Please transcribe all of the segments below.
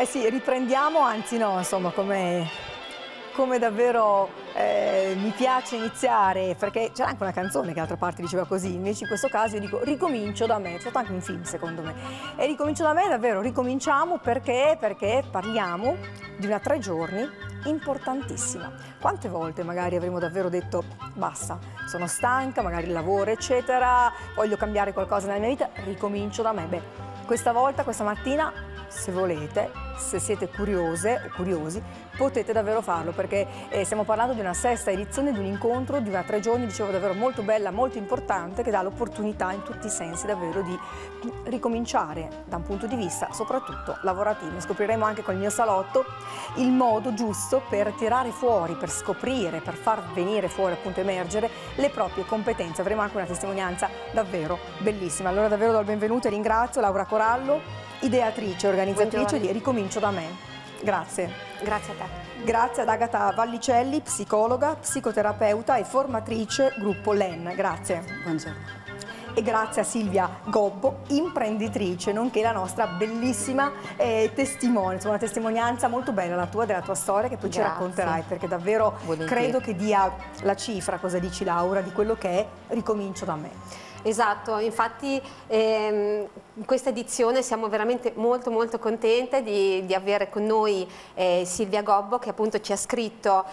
Eh sì, riprendiamo, anzi no, insomma, come davvero mi piace iniziare, perché c'era anche una canzone che d'altra parte diceva così, invece in questo caso io dico ricomincio da me, c'è stato anche un film secondo me, e ricomincio da me davvero, ricominciamo perché parliamo di una 3 giorni importantissima. Quante volte magari avremmo davvero detto basta, sono stanca, magari il lavoro eccetera, voglio cambiare qualcosa nella mia vita, ricomincio da me. Beh, questa volta, questa mattina, se volete, se siete curiose o curiosi, potete davvero farlo, perché stiamo parlando di una 6ª edizione, di un incontro, di una 3 giorni, dicevo, davvero molto bella, molto importante, che dà l'opportunità in tutti i sensi davvero di ricominciare da un punto di vista soprattutto lavorativo. Scopriremo anche con il mio salotto il modo giusto per tirare fuori, per scoprire, per far venire fuori, appunto emergere le proprie competenze. Avremo anche una testimonianza davvero bellissima. Allora davvero do il benvenuto e ringrazio Laura Corallo, ideatrice e organizzatrice di Ricomincio da me. Grazie. Grazie a te. Grazie ad Agata Vallicelli, psicologa, psicoterapeuta e formatrice gruppo LEN. Grazie. Buongiorno. E grazie a Silvia Gobbo, imprenditrice, nonché la nostra bellissima testimone, insomma, una testimonianza molto bella la tua, della tua storia, che poi ci racconterai, perché davvero credo che dia la cifra, cosa dici Laura, di quello che è Ricomincio da me. Esatto, infatti in questa edizione siamo veramente molto contente di avere con noi Silvia Gobbo, che appunto ci ha scritto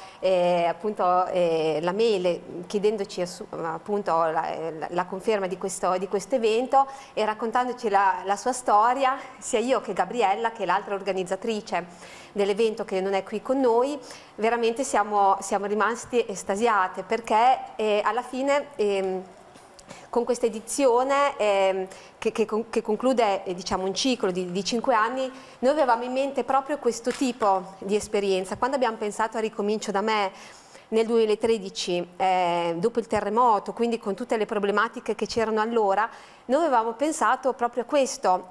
la mail chiedendoci appunto la conferma di questo evento e raccontandoci la sua storia, sia io che Gabriella, che è l'altra organizzatrice dell'evento che non è qui con noi. Veramente siamo rimasti estasiate, perché alla fine con questa edizione che conclude diciamo, un ciclo di 5 anni, noi avevamo in mente proprio questo tipo di esperienza. Quando abbiamo pensato a Ricomincio da me nel 2013, dopo il terremoto, quindi con tutte le problematiche che c'erano allora, noi avevamo pensato proprio a questo,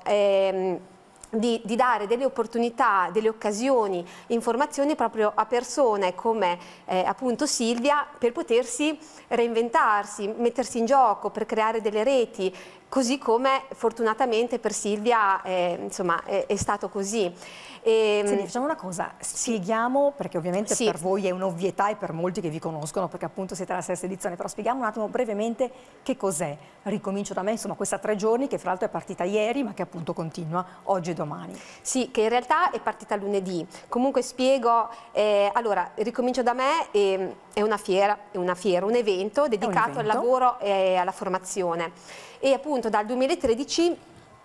di dare delle opportunità, delle occasioni, informazioni proprio a persone come appunto Silvia, per potersi reinventarsi, mettersi in gioco, per creare delle reti, così come fortunatamente per Silvia insomma, è stato così. Senti, facciamo una cosa, spieghiamo, perché ovviamente per voi è un'ovvietà e per molti che vi conoscono, perché appunto siete alla 6ª edizione, però spieghiamo un attimo brevemente che cos'è Ricomincio da me, insomma questa 3 giorni che fra l'altro è partita ieri ma che appunto continua oggi e domani. Sì, che in realtà è partita lunedì. Comunque spiego, allora Ricomincio da me è una fiera, un evento dedicato al lavoro e alla formazione, e appunto dal 2013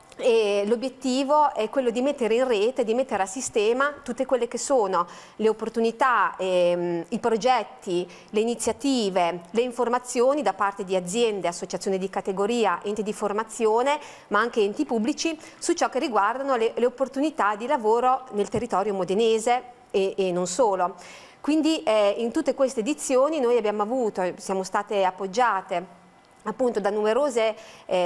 l'obiettivo è quello di mettere in rete, di mettere a sistema tutte quelle che sono le opportunità, i progetti, le iniziative, le informazioni da parte di aziende, associazioni di categoria, enti di formazione, ma anche enti pubblici, su ciò che riguardano le opportunità di lavoro nel territorio modenese e non solo. Quindi in tutte queste edizioni noi siamo state appoggiate appunto da numerose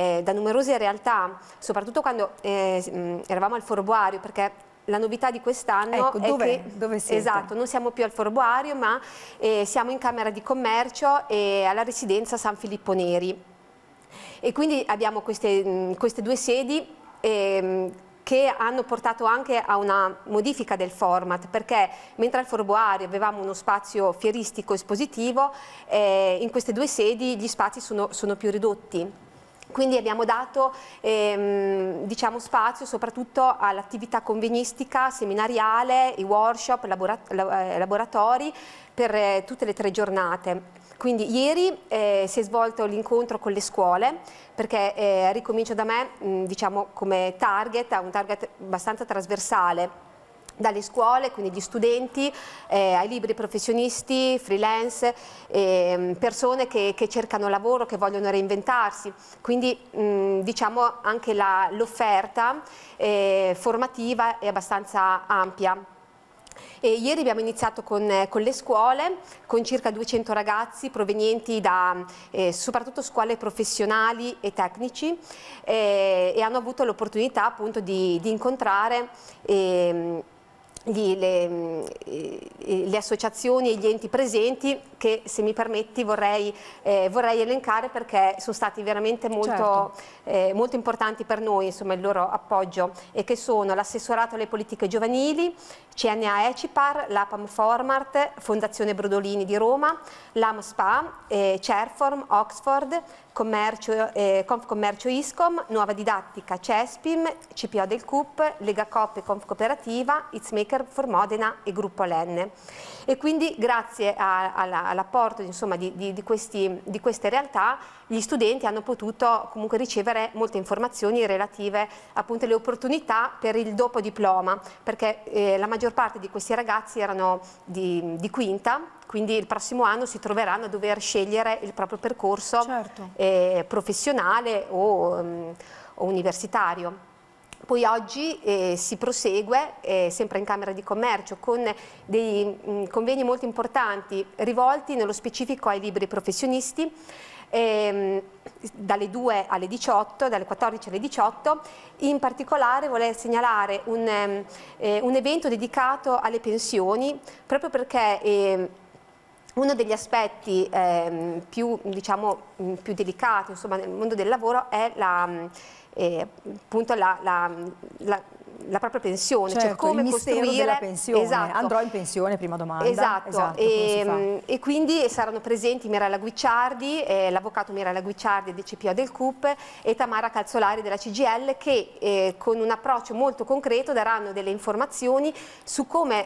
realtà, soprattutto quando eravamo al Forobuario, perché la novità di quest'anno è che dove siete? Esatto, non siamo più al Forobuario, ma siamo in Camera di Commercio e alla residenza San Filippo Neri. E quindi abbiamo queste 2 sedi che hanno portato anche a una modifica del format, perché mentre al Forobuario avevamo uno spazio fieristico espositivo, in queste 2 sedi gli spazi sono più ridotti. Quindi abbiamo dato diciamo, spazio soprattutto all'attività convegnistica, seminariale, i workshop, laboratori per tutte le 3 giornate. Quindi ieri si è svolto l'incontro con le scuole, perché Ricomincio da me, diciamo come target, ha un target abbastanza trasversale, dalle scuole, quindi gli studenti, ai liberi professionisti, freelance, persone che cercano lavoro, che vogliono reinventarsi. Quindi diciamo anche l'offerta formativa è abbastanza ampia. E ieri abbiamo iniziato con le scuole, con circa 200 ragazzi provenienti da soprattutto scuole professionali e tecnici, e hanno avuto l'opportunità appunto di incontrare le associazioni e gli enti presenti, che se mi permetti vorrei elencare, perché sono stati veramente molto, molto importanti per noi, insomma, il loro appoggio, e che sono l'Assessorato alle politiche giovanili, CNA Ecipar, l'APAM Formart, Fondazione Brodolini di Roma, l'AM SPA, Cerform, Oxford, Confcommercio Iscom, Nuova Didattica, Cespim, CPO del CUP, Lega Coop e Confcooperativa, Itzmaker for Modena e Gruppo Lenne. E quindi grazie all'apporto di queste realtà, gli studenti hanno potuto comunque ricevere molte informazioni relative appunto alle opportunità per il dopo diploma, perché la maggior parte di questi ragazzi erano di quinta, quindi il prossimo anno si troveranno a dover scegliere il proprio percorso professionale o universitario. Poi oggi si prosegue sempre in Camera di Commercio con dei convegni molto importanti rivolti nello specifico ai liberi professionisti, dalle 2 alle 18, dalle 14 alle 18. In particolare volevo segnalare un evento dedicato alle pensioni, proprio perché uno degli aspetti più delicati, insomma, nel mondo del lavoro è appunto la propria pensione, certo, cioè come il mistero costruire della pensione. Esatto. Andrò in pensione, prima domanda. Esatto, e quindi saranno presenti Mirella Guicciardi, l'avvocato Mirella Guicciardi del CPO del CUP, e Tamara Calzolari della CGIL, che con un approccio molto concreto daranno delle informazioni su come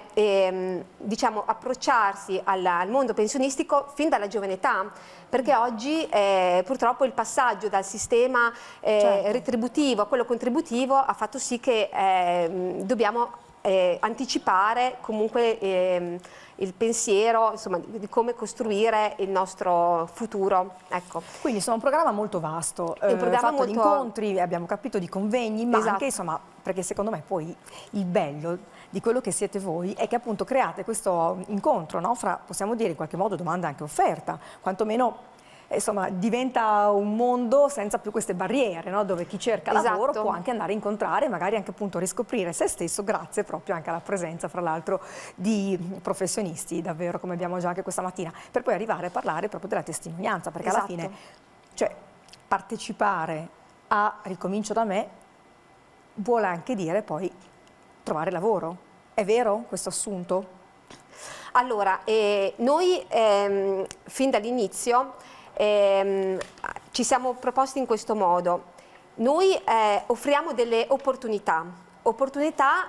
approcciarsi al mondo pensionistico fin dalla giovane età, perché oggi purtroppo il passaggio dal sistema retributivo a quello contributivo ha fatto sì che dobbiamo anticipare comunque il pensiero, insomma, di come costruire il nostro futuro. Ecco. Quindi insomma un programma molto vasto, fatto di incontri, abbiamo capito, di convegni, ma anche insomma, perché secondo me poi il bello di quello che siete voi è che appunto create questo incontro, no? Fra, possiamo dire in qualche modo, domanda e anche offerta, quantomeno insomma diventa un mondo senza più queste barriere, no? Dove chi cerca lavoro può anche andare a incontrare, magari anche appunto riscoprire se stesso, grazie proprio anche alla presenza, fra l'altro, di professionisti, davvero, come abbiamo già anche questa mattina, per poi arrivare a parlare proprio della testimonianza, perché alla fine, cioè, partecipare a Ricomincio da me vuole anche dire poi trovare lavoro. È vero questo assunto? Allora, noi fin dall'inizio ci siamo proposti in questo modo. Noi offriamo delle opportunità. Opportunità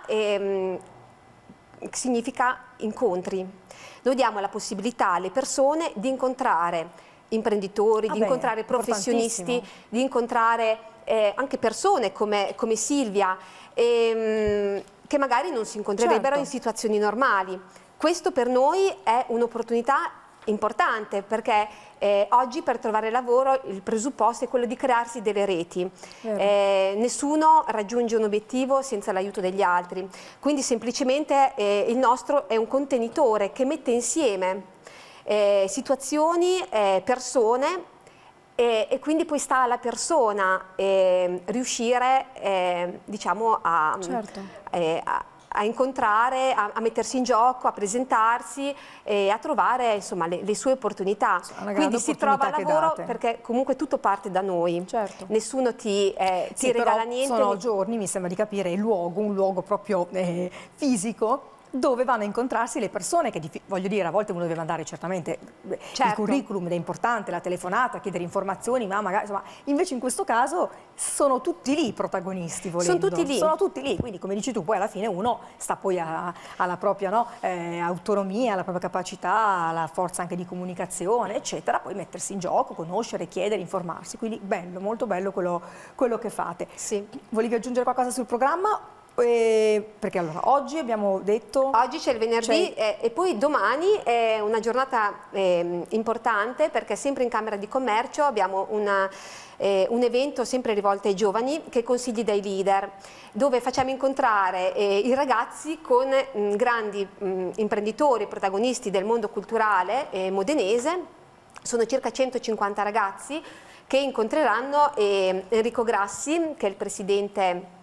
significa incontri. Noi diamo la possibilità alle persone di incontrare imprenditori, di incontrare professionisti, di incontrare anche persone come Silvia, che magari non si incontrerebbero in situazioni normali. Questo per noi è un'opportunità importante, perché oggi per trovare lavoro il presupposto è quello di crearsi delle reti. Nessuno raggiunge un obiettivo senza l'aiuto degli altri, quindi semplicemente il nostro è un contenitore che mette insieme situazioni, persone, e quindi poi sta alla persona riuscire diciamo a incontrare, a mettersi in gioco, a presentarsi e a trovare insomma le sue opportunità. Quindi si trova lavoro perché comunque tutto parte da noi, nessuno ti regala niente. Sono giorni, mi sembra di capire, un luogo proprio fisico, dove vanno a incontrarsi le persone che, voglio dire, a volte uno deve mandare certamente il curriculum, è importante, la telefonata, chiedere informazioni, ma magari, insomma, invece in questo caso sono tutti lì i protagonisti, volendo. Sono tutti lì, quindi come dici tu, poi alla fine uno sta poi alla propria autonomia, alla propria capacità, alla forza anche di comunicazione, eccetera, poi mettersi in gioco, conoscere, chiedere, informarsi, quindi bello, molto bello quello che fate. Sì. Volevi aggiungere qualcosa sul programma? Perché allora oggi abbiamo detto... Oggi c'è il venerdì e poi domani è una giornata importante, perché sempre in Camera di Commercio abbiamo un evento sempre rivolto ai giovani, che è Consigli dai leader, dove facciamo incontrare i ragazzi con grandi imprenditori, protagonisti del mondo culturale modenese. Sono circa 150 ragazzi che incontreranno Enrico Grassi, che è il presidente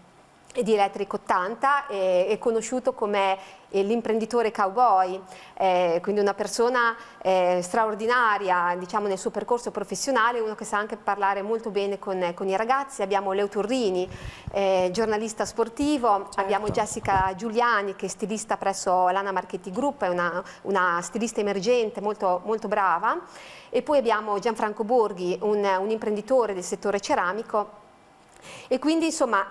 e di Electric 80, è conosciuto come l'imprenditore cowboy, quindi una persona straordinaria, diciamo, nel suo percorso professionale, uno che sa anche parlare molto bene con i ragazzi. Abbiamo Leo Turrini, giornalista sportivo, certo. Abbiamo Jessica Giuliani, che è stilista presso l'Anna Marchetti Group, è una stilista emergente molto, molto brava, e poi abbiamo Gianfranco Borghi, un imprenditore del settore ceramico. E quindi insomma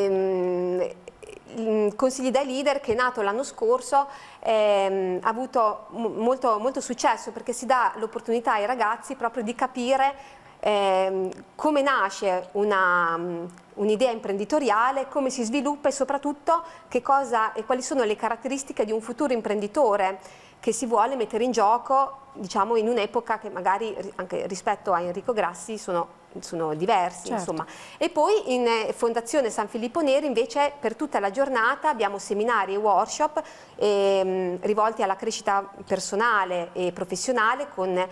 Consigli dai Leader, che è nato l'anno scorso, ha avuto molto successo, perché si dà l'opportunità ai ragazzi proprio di capire come nasce un'idea imprenditoriale, come si sviluppa e soprattutto che cosa e quali sono le caratteristiche di un futuro imprenditore che si vuole mettere in gioco, diciamo, in un'epoca che magari anche rispetto a Enrico Grassi sono diversi, certo. Insomma. E poi in Fondazione San Filippo Neri invece per tutta la giornata abbiamo seminari e workshop rivolti alla crescita personale e professionale con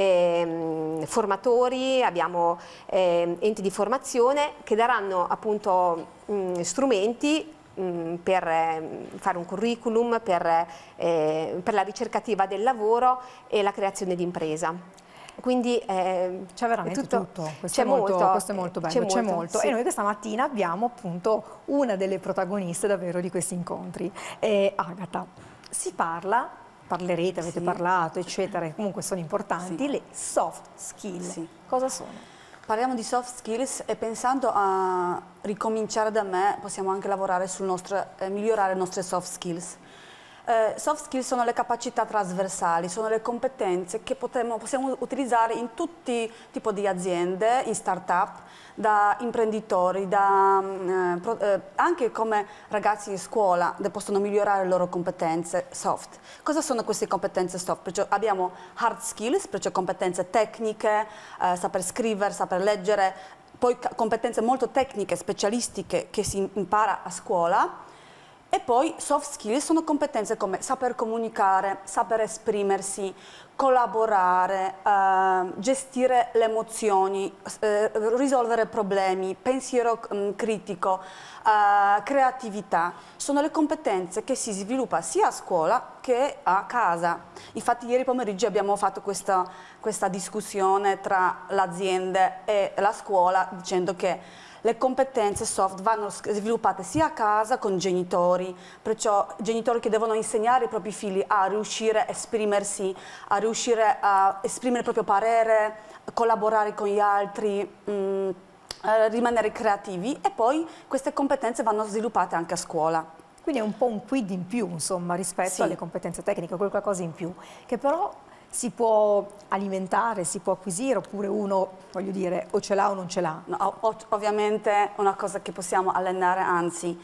formatori, abbiamo enti di formazione che daranno appunto strumenti per fare un curriculum, per la ricercativa del lavoro e la creazione di impresa. Quindi c'è veramente tutto, questo è molto bello, c'è molto. Sì. E noi questa mattina abbiamo appunto una delle protagoniste davvero di questi incontri, Agata. Si parlerete, avete parlato, eccetera, comunque sono importanti, le soft skills. Sì. Cosa sono? Parliamo di soft skills e pensando a ricominciare da me possiamo anche lavorare sul migliorare le nostre soft skills. Soft skills sono le capacità trasversali, sono le competenze che possiamo utilizzare in tutti i tipi di aziende, in start-up, da imprenditori, anche come ragazzi di scuola possono migliorare le loro competenze soft. Cosa sono queste competenze soft? Perciò abbiamo hard skills, perciò competenze tecniche, saper scrivere, saper leggere, poi competenze molto tecniche, specialistiche che si impara a scuola. E poi soft skills sono competenze come saper comunicare, saper esprimersi, collaborare, gestire le emozioni, risolvere problemi, pensiero critico, creatività. Sono le competenze che si sviluppa sia a scuola che a casa. Infatti ieri pomeriggio abbiamo fatto questa discussione tra l'azienda e la scuola dicendo che le competenze soft vanno sviluppate sia a casa con genitori, perciò genitori che devono insegnare ai propri figli a riuscire a esprimersi, a riuscire a esprimere il proprio parere, collaborare con gli altri, rimanere creativi, e poi queste competenze vanno sviluppate anche a scuola. Quindi è un po' un quid in più, insomma, rispetto alle competenze tecniche, qualcosa in più, che però si può alimentare, si può acquisire, oppure uno, voglio dire, o ce l'ha o non ce l'ha? No, ovviamente è una cosa che possiamo allenare, anzi.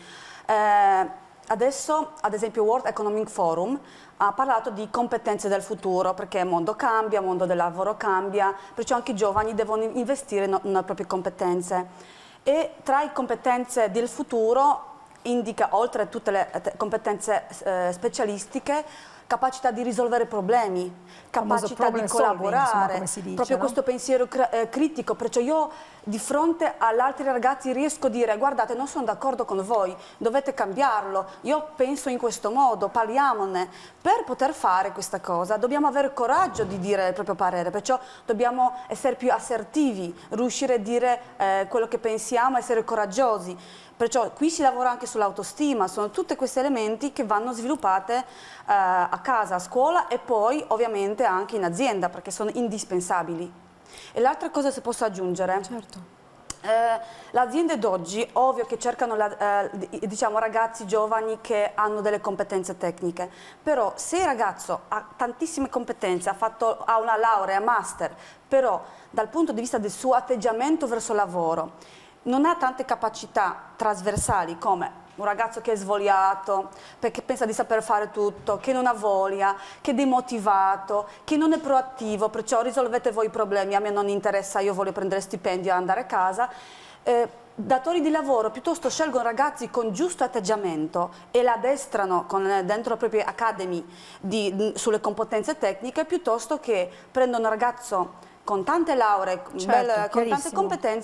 Adesso, ad esempio, World Economic Forum ha parlato di competenze del futuro, perché il mondo cambia, il mondo del lavoro cambia, perciò anche i giovani devono investire nelle proprie competenze. E tra le competenze del futuro indica, oltre a tutte le competenze specialistiche, capacità di risolvere problemi, capacità di collaborare, come si dice, proprio no? Questo pensiero critico, perciò io di fronte agli altri ragazzi riesco a dire: guardate, non sono d'accordo con voi, dovete cambiarlo, io penso in questo modo, parliamone. Per poter fare questa cosa dobbiamo avere coraggio di dire il proprio parere, perciò dobbiamo essere più assertivi, riuscire a dire quello che pensiamo, essere coraggiosi. Perciò qui si lavora anche sull'autostima, sono tutti questi elementi che vanno sviluppate a casa, a scuola e poi ovviamente anche in azienda, perché sono indispensabili. E l'altra cosa se posso aggiungere? Certo. Le aziende d'oggi, ovvio che cercano diciamo, ragazzi giovani che hanno delle competenze tecniche, però se il ragazzo ha tantissime competenze, ha una laurea, master, però dal punto di vista del suo atteggiamento verso il lavoro, non ha tante capacità trasversali come un ragazzo che è svogliato, perché pensa di saper fare tutto, che non ha voglia, che è demotivato, che non è proattivo, perciò risolvete voi i problemi, a me non interessa, io voglio prendere stipendio e andare a casa. Datori di lavoro piuttosto scelgono ragazzi con giusto atteggiamento e la addestrano dentro le proprie academy sulle competenze tecniche, piuttosto che prendono un ragazzo con tante lauree, con tante competenze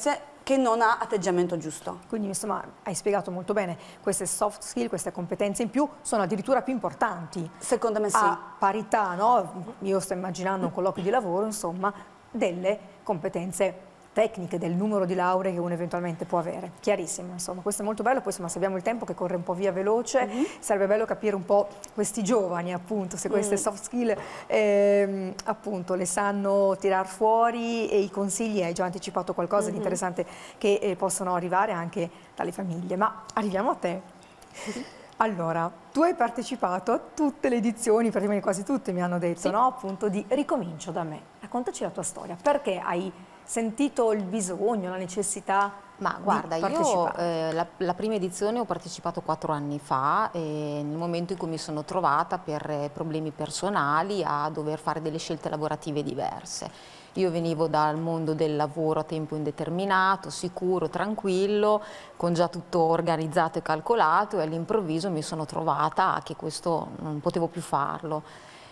che non ha atteggiamento giusto. Quindi insomma hai spiegato molto bene, queste soft skill, queste competenze in più sono addirittura più importanti. Secondo me sì. A parità, no? Io sto immaginando un colloquio di lavoro, insomma, delle competenze tecniche, del numero di lauree che uno eventualmente può avere. Chiarissimo, insomma, questo è molto bello, poi insomma se abbiamo il tempo che corre un po' via veloce, sarebbe bello capire un po' questi giovani appunto, se queste soft skill appunto le sanno tirar fuori e i consigli, hai già anticipato qualcosa di interessante che possono arrivare anche dalle famiglie, ma arriviamo a te. Allora, tu hai partecipato a tutte le edizioni, praticamente quasi tutte mi hanno detto, no? Appunto di Ricomincio da me. Raccontaci la tua storia, perché hai sentito il bisogno, la necessità Ma guarda, di io partecipare? la prima edizione ho partecipato 4 anni fa, nel momento in cui mi sono trovata per problemi personali a dover fare delle scelte lavorative diverse. Io venivo dal mondo del lavoro a tempo indeterminato, sicuro, tranquillo, con già tutto organizzato e calcolato, e all'improvviso mi sono trovata che questo non potevo più farlo.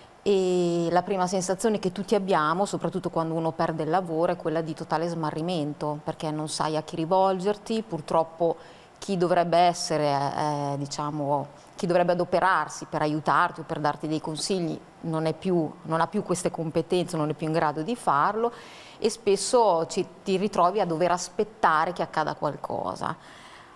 E la prima sensazione che tutti abbiamo, soprattutto quando uno perde il lavoro, è quella di totale smarrimento, perché non sai a chi rivolgerti. Purtroppo chi dovrebbe essere, diciamo, chi dovrebbe adoperarsi per aiutarti o per darti dei consigli non ha più queste competenze, non è più in grado di farlo, e spesso ti ritrovi a dover aspettare che accada qualcosa.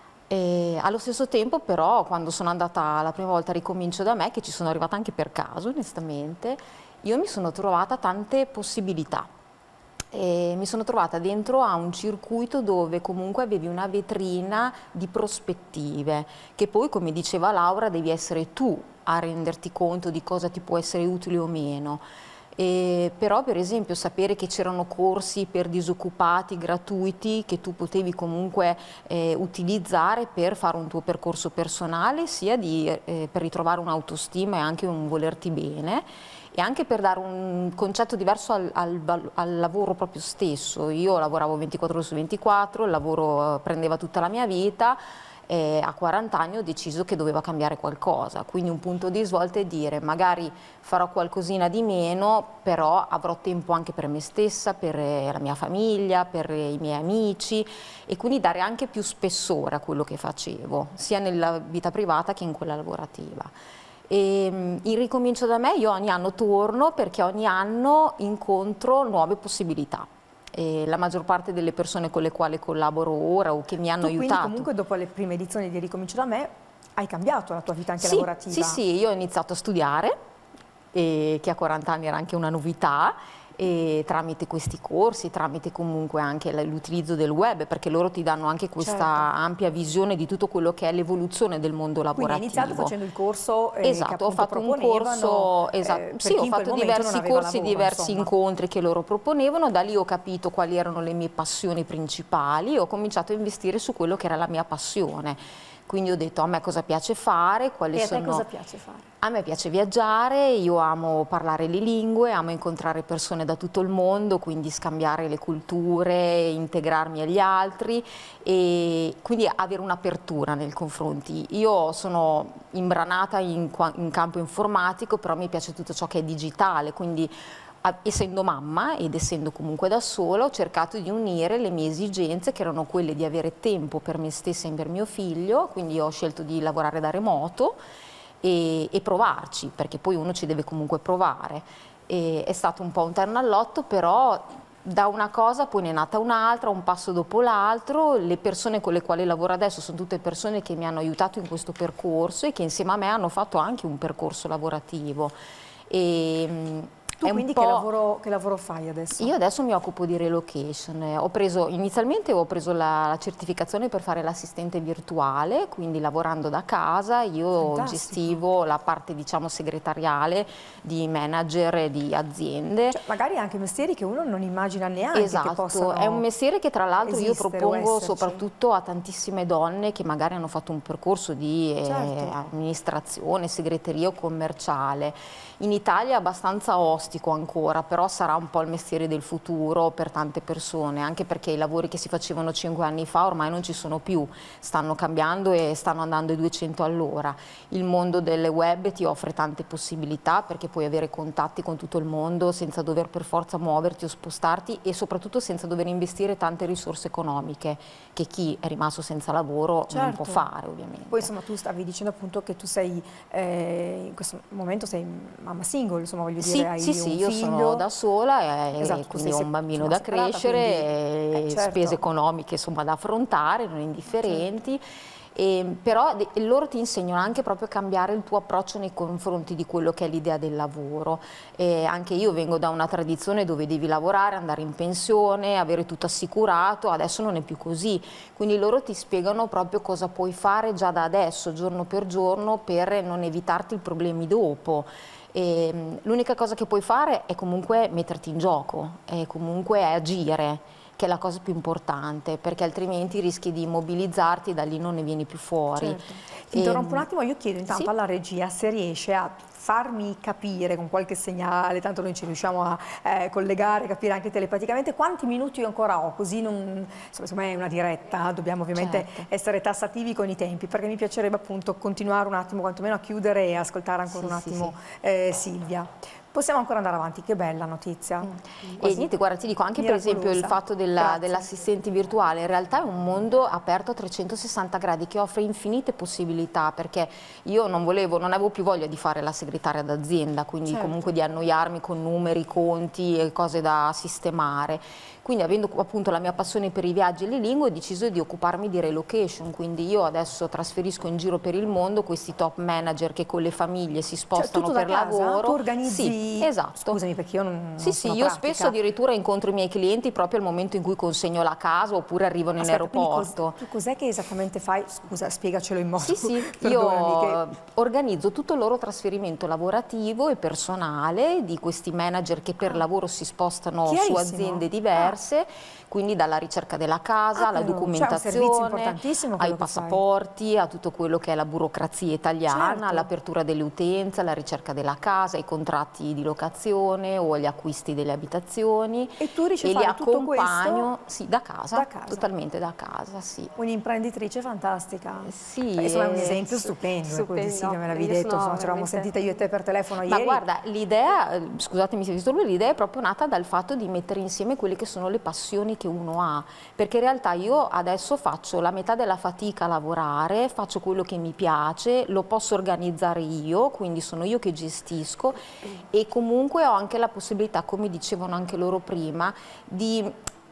E allo stesso tempo però, quando sono andata la prima volta a Ricomincio da me, che ci sono arrivata anche per caso onestamente, io mi sono trovata tante possibilità e mi sono trovata dentro a un circuito dove comunque avevi una vetrina di prospettive, che poi, come diceva Laura, devi essere tu a renderti conto di cosa ti può essere utile o meno. Però per esempio sapere che c'erano corsi per disoccupati gratuiti che tu potevi comunque utilizzare per fare un tuo percorso personale, sia per ritrovare un'autostima e anche un volerti bene, e anche per dare un concetto diverso al lavoro proprio stesso. Io lavoravo 24 ore su 24, il lavoro prendeva tutta la mia vita. A 40 anni ho deciso che doveva cambiare qualcosa, quindi un punto di svolta è dire magari farò qualcosina di meno, però avrò tempo anche per me stessa, per la mia famiglia, per i miei amici, e quindi dare anche più spessore a quello che facevo, sia nella vita privata che in quella lavorativa. In Ricomincio da me io ogni anno torno perché ogni anno incontro nuove possibilità. E la maggior parte delle persone con le quali collaboro ora o che mi hanno aiutato. Quindi comunque dopo le prime edizioni di Ricomincio da me hai cambiato la tua vita anche lavorativa? Sì, io ho iniziato a studiare, che a 40 anni era anche una novità, e tramite questi corsi, tramite comunque anche l'utilizzo del web, perché loro ti danno anche questa ampia visione di tutto quello che è l'evoluzione del mondo lavorativo. Quindi hai iniziato facendo il corso esatto, che ho fatto un corso, sì, ho fatto diversi corsi, diversi incontri che loro proponevano. Da lì ho capito quali erano le mie passioni principali, ho cominciato a investire su quello che era la mia passione. Quindi ho detto a me cosa piace fare, quali sono... E a te cosa piace fare? A me piace viaggiare, io amo parlare le lingue, amo incontrare persone da tutto il mondo, quindi scambiare le culture, integrarmi agli altri e quindi avere un'apertura nei confronti. Io sono imbranata in campo informatico, però mi piace tutto ciò che è digitale, quindi essendo mamma ed essendo comunque da sola, ho cercato di unire le mie esigenze, che erano quelle di avere tempo per me stessa e per mio figlio, quindi ho scelto di lavorare da remoto e provarci, perché poi uno ci deve comunque provare. È stato un po' un terno all'otto, però da una cosa poi ne è nata un'altra, un passo dopo l'altro. Le persone con le quali lavoro adesso sono tutte persone che mi hanno aiutato in questo percorso e che insieme a me hanno fatto anche un percorso lavorativo. Tu quindi che lavoro fai adesso? Io adesso mi occupo di relocation. Inizialmente ho preso la certificazione per fare l'assistente virtuale, quindi lavorando da casa io gestivo la parte, diciamo, segretariale di manager e di aziende. Cioè, magari anche mestieri che uno non immagina neanche esatto, che possano è un mestiere che tra l'altro io propongo soprattutto a tantissime donne che magari hanno fatto un percorso di amministrazione, segreteria o commerciale. In Italia è abbastanza ostico ostico ancora, però sarà un po' il mestiere del futuro per tante persone, anche perché i lavori che si facevano 5 anni fa ormai non ci sono più, stanno cambiando e stanno andando ai 200 all'ora. Il mondo delle web ti offre tante possibilità perché puoi avere contatti con tutto il mondo senza dover per forza muoverti o spostarti e soprattutto senza dover investire tante risorse economiche che chi è rimasto senza lavoro non può fare, ovviamente. Poi insomma tu stavi dicendo appunto che tu sei in questo momento sei mamma single, insomma voglio dire, hai sì, un io figlio. sono da sola e Esatto, quindi ho un bambino da separata, crescere, quindi, certo. spese economiche insomma da affrontare, non indifferenti. Però loro ti insegnano anche proprio a cambiare il tuo approccio nei confronti di quello che è l'idea del lavoro. Anche io vengo da una tradizione dove devi lavorare, andare in pensione, avere tutto assicurato, adesso non è più così, quindi loro ti spiegano proprio cosa puoi fare già da adesso, giorno per non evitarti i problemi dopo. L'unica cosa che puoi fare è comunque metterti in gioco, è comunque agire, che è la cosa più importante, perché altrimenti rischi di immobilizzarti e da lì non ne vieni più fuori. Certo. Ti interrompo un attimo, io chiedo intanto alla regia se riesce a farmi capire con qualche segnale, tanto noi ci riusciamo a collegare, capire anche telepaticamente, quanti minuti io ancora ho, così non, insomma, secondo me è una diretta, dobbiamo ovviamente essere tassativi con i tempi, perché mi piacerebbe appunto continuare un attimo, quantomeno a chiudere e ascoltare ancora un attimo Silvia. Possiamo ancora andare avanti, che bella notizia. E niente, guarda, ti dico anche per esempio il fatto dell'assistente virtuale, in realtà è un mondo aperto a 360 gradi che offre infinite possibilità, perché io non avevo più voglia di fare la segretaria d'azienda, quindi comunque di annoiarmi con numeri, conti e cose da sistemare. Quindi avendo appunto la mia passione per i viaggi e le lingue ho deciso di occuparmi di relocation, quindi io adesso trasferisco in giro per il mondo questi top manager che con le famiglie si spostano per lavoro. Tu organizzi? Sì, esatto. Scusami perché io non Sì, sono io pratica. spesso addirittura incontro i miei clienti proprio al momento in cui consegno la casa oppure arrivano in aeroporto. Tu cos'è che esattamente fai? Scusa, spiegacelo in modo. Sì, io organizzo tutto il loro trasferimento lavorativo e personale di questi manager che per lavoro si spostano su aziende diverse. Quindi dalla ricerca della casa, alla documentazione, ai passaporti, a tutto quello che è la burocrazia italiana, all'apertura delle utenze, alla ricerca della casa, ai contratti di locazione o agli acquisti delle abitazioni. E tu riesci a fare tutto questo? Sì, da casa, totalmente da casa, sì. Un'imprenditrice fantastica. Sì. Insomma, è un esempio stupendo. Così Silvia me l'avevi detto, insomma, ci eravamo sentita io e te per telefono ieri. Ma guarda, l'idea, scusatemi se disturbo, l'idea è proprio nata dal fatto di mettere insieme quelle che sono le passioni che uno ha, perché in realtà io adesso faccio la metà della fatica a lavorare, faccio quello che mi piace, lo posso organizzare io, quindi sono io che gestisco e comunque ho anche la possibilità, come dicevano anche loro prima, di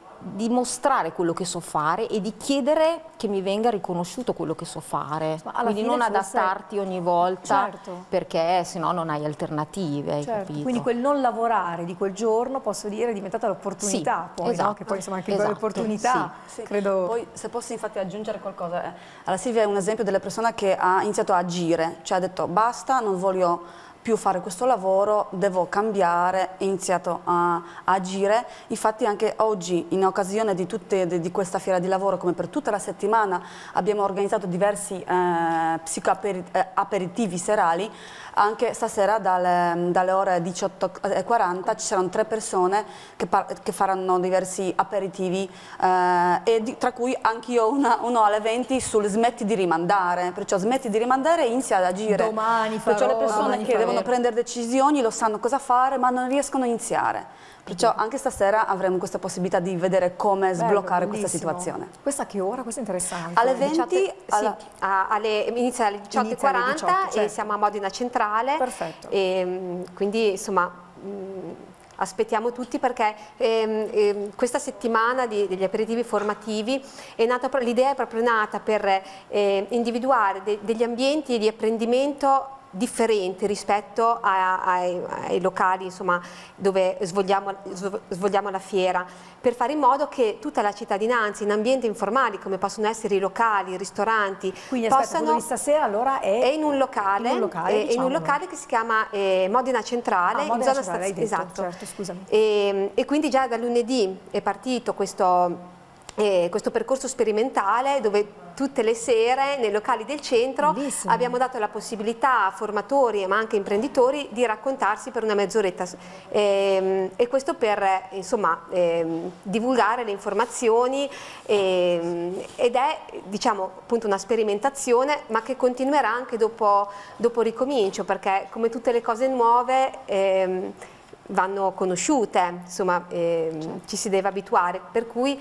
mostrare quello che so fare e di chiedere che mi venga riconosciuto quello che so fare, quindi non adattarti ogni volta perché sennò non hai alternative, capito? Quindi quel non lavorare di quel giorno, posso dire, è diventata l'opportunità, no? Che poi insomma anche le opportunità, credo. Poi se posso infatti aggiungere qualcosa, alla Silvia è un esempio della persona che ha iniziato a agire, cioè ha detto basta, non voglio più fare questo lavoro, devo cambiare, ho iniziato a agire. Infatti anche oggi, in occasione di questa fiera di lavoro, come per tutta la settimana, abbiamo organizzato diversi psicoaperitivi serali. Anche stasera dalle ore 18:40 ci saranno 3 persone che faranno diversi aperitivi tra cui anche io uno alle 20 sul smetti di rimandare, perciò smetti di rimandare e inizia ad agire. Domani farò, perciò le persone che devono prendere decisioni lo sanno cosa fare ma non riescono a iniziare. Perciò anche stasera avremo questa possibilità di vedere come sbloccare questa situazione. Questa che ora? Questa è interessante. Alle 20? Inizia alle 18:40 e siamo a Modena Centrale. Perfetto. Quindi insomma aspettiamo tutti perché questa settimana degli aperitivi formativi l'idea è proprio nata per individuare degli ambienti di apprendimento differenti rispetto ai locali, insomma, dove svolgiamo la fiera, per fare in modo che tutta la cittadinanza in ambienti informali come possono essere i locali, i ristoranti, quindi aspetta, stasera allora è in un locale, in un locale che si chiama Modena Centrale, in zona stazionale, esatto. Certo, scusami. E quindi già da lunedì è partito questo percorso sperimentale dove tutte le sere nei locali del centro. Bellissimo. Abbiamo dato la possibilità a formatori ma anche imprenditori di raccontarsi per una mezz'oretta e questo per insomma divulgare le informazioni ed è diciamo appunto una sperimentazione ma che continuerà anche dopo ricomincio, perché come tutte le cose nuove vanno conosciute, insomma ci si deve abituare, per cui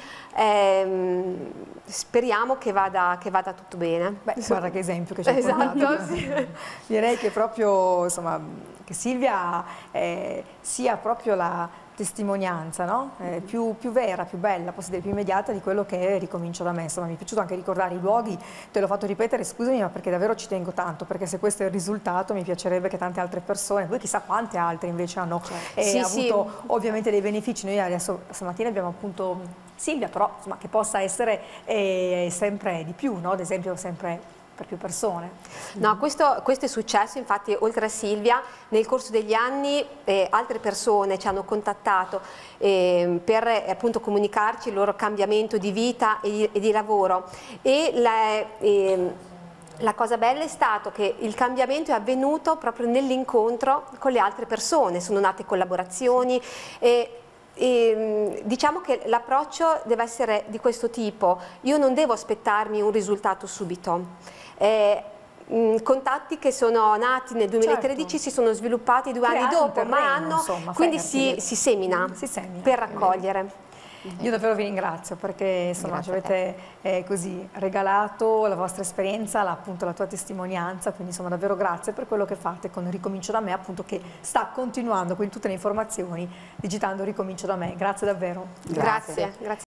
speriamo che vada tutto bene. Beh, guarda che esempio che ci ha Esatto, portato. sì. Direi che proprio, insomma, che Silvia sia proprio la testimonianza, no? Più vera, più bella, posso dire più immediata di quello che ricomincio da me. Insomma, mi è piaciuto anche ricordare i luoghi, te l'ho fatto ripetere, scusami, ma perché davvero ci tengo tanto, perché se questo è il risultato mi piacerebbe che tante altre persone, poi chissà quante altre invece hanno avuto ovviamente dei benefici. Noi adesso stamattina abbiamo appunto Silvia, però insomma, che possa essere sempre di più, no? Ad esempio sempre per più persone. No, questo è successo, infatti oltre a Silvia nel corso degli anni altre persone ci hanno contattato per appunto comunicarci il loro cambiamento di vita e di lavoro la cosa bella è stato che il cambiamento è avvenuto proprio nell'incontro con le altre persone, sono nate collaborazioni diciamo che l'approccio deve essere di questo tipo: io non devo aspettarmi un risultato subito. Contatti che sono nati nel 2013 certo. si sono sviluppati 2 anni dopo, terreno, ma hanno insomma, quindi fertile. si semina per raccogliere. Io davvero vi ringrazio perché insomma ci avete così regalato la vostra esperienza, appunto la tua testimonianza, quindi insomma davvero grazie per quello che fate con Ricomincio da me, appunto, che sta continuando con tutte le informazioni digitando Ricomincio da me. Grazie davvero. Grazie.